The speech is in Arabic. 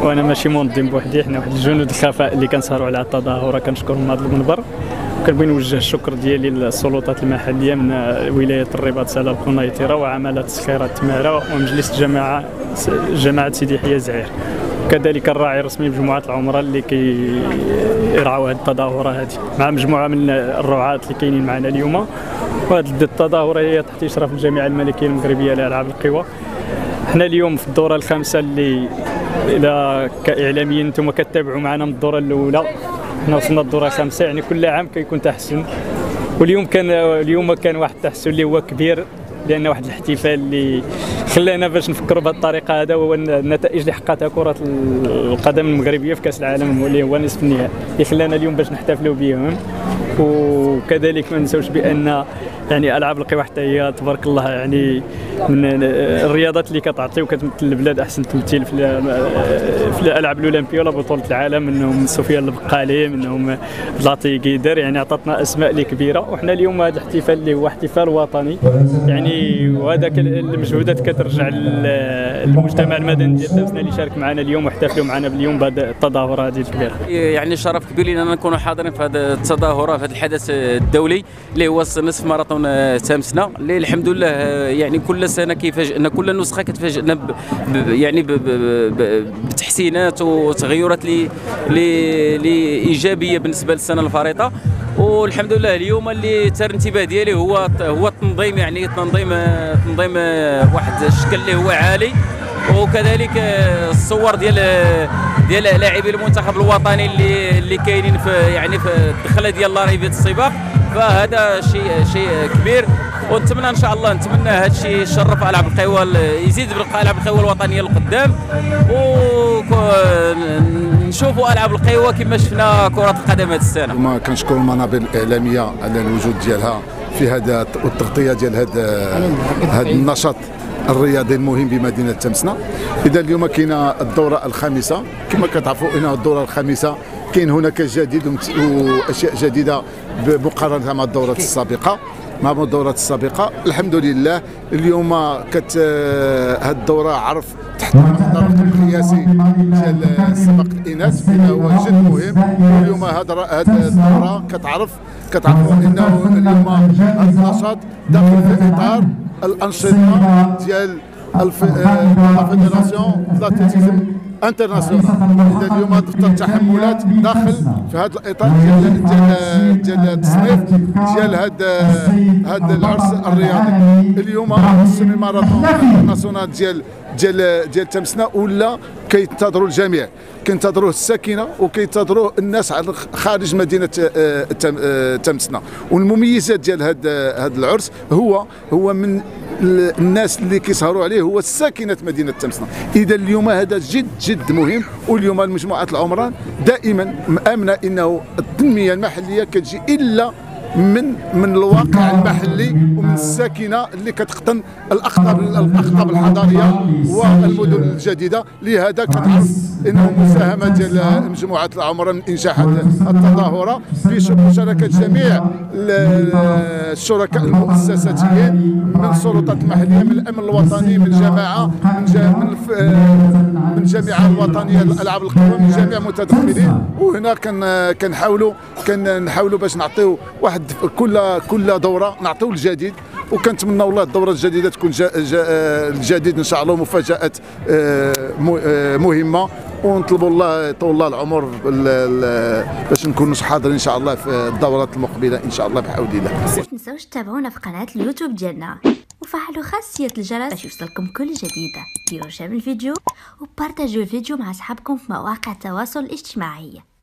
وانا ماشي منظم بوحدي، حنا واحد الجنود الخفاء اللي كنسهروا على التظاهره، كنشكرهم من هذا المنبر. كنبغي نوجه الشكر ديالي للسلطات المحليه من ولايه الرباط سلا القنيطره وعمالة الخيرات تماره ومجلس جماعه سيدي يحيى زعير، وكذلك الراعي الرسمي بمجموعه العمره اللي كيرعاو هذه التظاهره هذه مع مجموعه من الرعاة اللي كاينين معنا اليوم. وهذه التظاهره هي تحت اشراف الجامعه الملكيه المغربيه لالعاب القوى. حنا اليوم في الدوره الخامسه اللي الى كاعلاميين انتم كتابعوا معنا من الدوره الاولى، حنا وصلنا الدوره الخامسه، يعني كل عام كيكون تحسن. واليوم كان واحد التحسن اللي هو كبير، لان واحد الاحتفال اللي خلانا باش نفكروا بهذه الطريقه، هذا هو النتائج اللي حققتها كره القدم المغربيه في كاس العالم اللي هو نصف النهائي، اللي خلانا اليوم باش نحتفلوا بهم. وكذلك ما ننساوش بان يعني العاب القوى حتى هي تبارك الله يعني من الرياضات اللي كتعطي وكتمثل البلاد احسن تمثيل في الالعاب الاولمبيه ولا بطوله العالم، منهم سفيان البقالي، منهم بلاطي قيدر، يعني عطاتنا اسماء اللي كبيره. وحنا اليوم هذا الاحتفال اللي هو احتفال وطني يعني، وهذاك المجهودات كترجع للمجتمع المدني ديال تمسنا اللي شارك معنا اليوم واحتفلوا معنا اليوم بهذه التظاهره هذه الكبيره. يعني شرف كبير لنا نكونوا حاضرين في هذه التظاهره، في هذا الحدث الدولي اللي هو نصف ماراثون تمسنا، اللي الحمد لله يعني كل سنه كيفاجئنا، كل نسخه كتفاجئنا يعني بتحسينات وتغيرات اللي ايجابيه بالنسبه للسنه الفارطه. والحمد لله اليوم اللي تر الانتباه ديالي هو التنظيم، يعني تنظيم واحد الشكل اللي هو عالي، وكذلك الصور ديال لاعبي المنتخب الوطني اللي كاينين في الدخله ديال لاعبيه السباق. فهذا شيء كبير، ونتمنى ان شاء الله هذا الشيء يشرف العاب القوى، يزيد بالعاب القوى الوطنيه للقدام، ونشوفوا العاب القوى كما شفنا كره القدم هذه السنه. ما كنشكر المنابر الاعلاميه على الوجود ديالها في هذا والتغطيه ديال هذا النشاط الرياضي المهم بمدينه تمسنا. اذا اليوم كاينه الدوره الخامسه، كما كتعرفوا انها الدوره الخامسه كاين هناك جديد واشياء جديده مقارنه مع الدورات السابقه. الحمد لله اليوم هذه الدوره عرف تحت المقدار القياسي ديال سباق الاناث هو جد مهم. واليوم هذه الدوره كتعرفوا انه اليوم هذا النشاط داخل في اطار الانشطه ديال الفيدراسيون دلاتليتيزم انترناسيونال. اذا اليوم دفتر التحملات داخل في هذا الاطار ديال التصنيف ديال هذا العرس الرياضي. اليوم السيمي ماراثون انترناسيونال ديال تمسنا ولا كينتظروا الجميع، كينتظروه الساكنه وكينتظروه الناس خارج مدينه تمسنا. والمميزات ديال هذا العرس هو من الناس اللي كيسهروا عليه هو ساكنه مدينه تمسنا. اذا اليوم هذا جد مهم. واليوم المجموعات العمران دائما مامنه انه التنميه المحليه كتجي الا من الواقع المحلي ومن الساكنه اللي كتقطن الاقطاب الحضاريه والمدن الجديده. لهذا كتعرف انه مساهمه ديال مجموعات العمره من انجاح التظاهره بمشاركه جميع الشركاء المؤسساتيين من السلطات المحليه، من الامن الوطني، من الجماعه، من الجامعه الوطنيه للالعاب القوى، من جميع المتدخلين. وهنا كنحاولوا باش نعطيو واحد كل دوره نعطيو الجديد، وكنتمنى والله الدوره الجديده تكون الجديد ان شاء الله مفاجات مهمه. ونطلبوا الله يطول الله العمر باش نكونوا حاضرين ان شاء الله في الدورات المقبله ان شاء الله بحول الله. ما تنساوش تتابعونا في قناه اليوتيوب ديالنا وفعلوا خاصيه الجرس باش يوصلكم كل جديده. ديروا شير الفيديو وبارطاجيو الفيديو مع اصحابكم في مواقع التواصل الاجتماعي.